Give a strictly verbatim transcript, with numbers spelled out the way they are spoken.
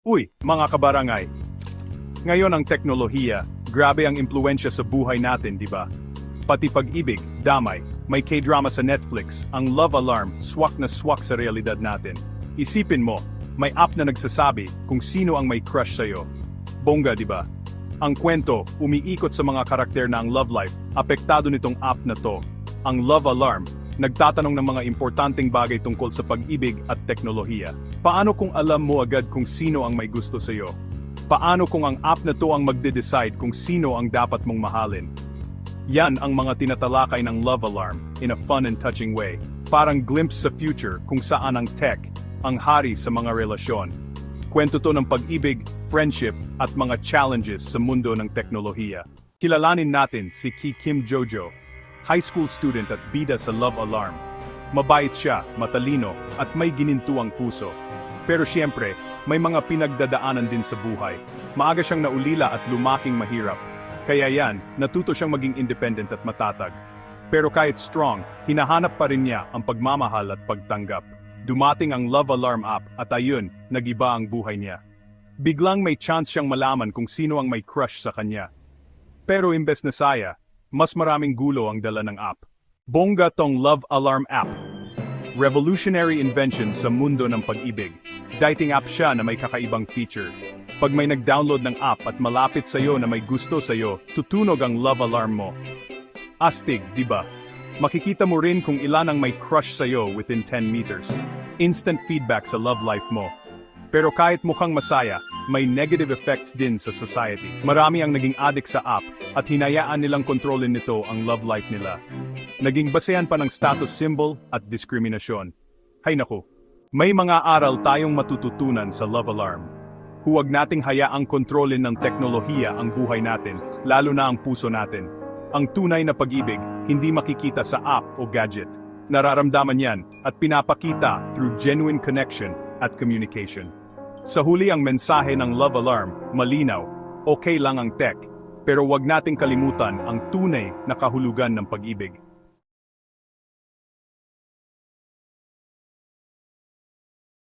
Uy, mga kabarangay! Ngayon ang teknolohiya, grabe ang impluensya sa buhay natin, di ba? Pati pag-ibig, damay, may K-drama sa Netflix, ang love alarm, swak na swak sa realidad natin. Isipin mo, may app na nagsasabi kung sino ang may crush sa'yo. Bongga, di ba? Ang kwento, umiikot sa mga karakter na ang love life, apektado nitong app na to. Ang love alarm, nagtatanong ng mga importanteng bagay tungkol sa pag-ibig at teknolohiya. Paano kung alam mo agad kung sino ang may gusto sa'yo? Paano kung ang app na to ang magde-decide kung sino ang dapat mong mahalin? Yan ang mga tinatalakay ng love alarm, in a fun and touching way. Parang glimpse sa future kung saan ang tech, ang hari sa mga relasyon. Kwento to ng pag-ibig, friendship, at mga challenges sa mundo ng teknolohiya. Kilalanin natin si Ki Kim Jojo, high school student at bida sa love alarm. Mabait siya, matalino, at may ginintuang puso. Pero siyempre, may mga pinagdadaanan din sa buhay. Maaga siyang naulila at lumaking mahirap. Kaya yan, natuto siyang maging independent at matatag. Pero kahit strong, hinahanap pa rin niya ang pagmamahal at pagtanggap. Dumating ang love alarm app at ayun, nag-iba ang buhay niya. Biglang may chance siyang malaman kung sino ang may crush sa kanya. Pero imbes na saya, mas maraming gulo ang dala ng app. Bongga tong love alarm app. Revolutionary invention sa mundo ng pag-ibig. Dating app siya na may kakaibang feature. Pag may nag-download ng app at malapit sa'yo na may gusto sa'yo, tutunog ang love alarm mo. Astig, di ba? Makikita mo rin kung ilan ang may crush sa'yo within ten meters. Instant feedback sa love life mo. Pero kahit mukhang masaya, may negative effects din sa society. Marami ang naging addict sa app at hinayaan nilang kontrolin nito ang love life nila. Naging basehan pa ng status symbol at diskriminasyon. Hay naku, may mga aral tayong matututunan sa love alarm. Huwag nating hayaang kontrolin ng teknolohiya ang buhay natin, lalo na ang puso natin. Ang tunay na pag-ibig, hindi makikita sa app o gadget. Nararamdaman yan at pinapakita through genuine connection at communication. Sa huli ang mensahe ng love alarm, malinaw, okay lang ang tech, pero wag nating kalimutan ang tunay na kahulugan ng pag-ibig.